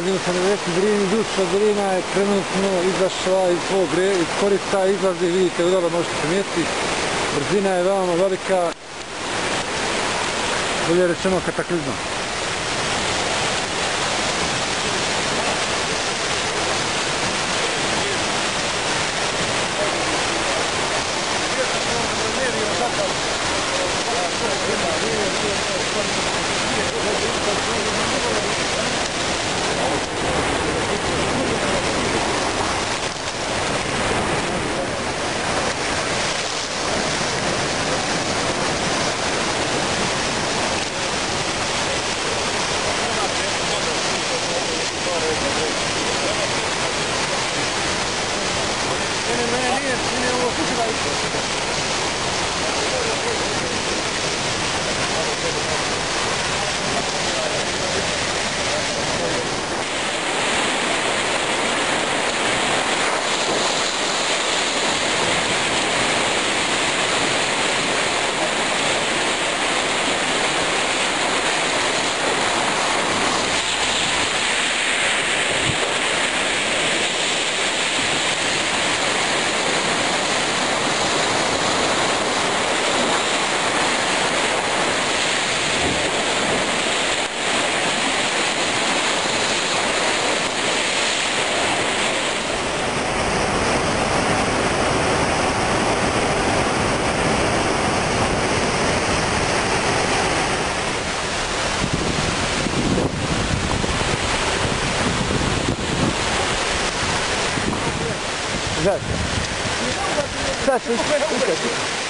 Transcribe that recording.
nalazimo se na rijeci Drini. Duška Drina je trenutno izašla iz svog korita, izlazi, vidite, udalo možete primijetiti. Brzina je veoma velika, bolje rečeno kataklizma. Sad ću